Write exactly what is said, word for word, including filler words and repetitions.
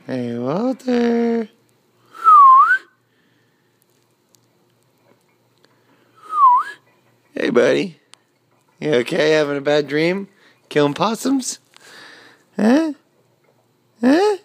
Hey, Walter. Hey, buddy. You okay? Having a bad dream? Killing possums? Huh? Huh?